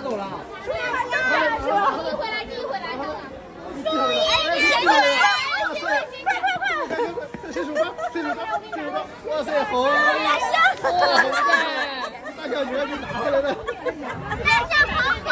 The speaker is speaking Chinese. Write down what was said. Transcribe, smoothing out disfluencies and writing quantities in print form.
走了。 你回来，你回来， 哇塞，好！大小女儿给拿回来了。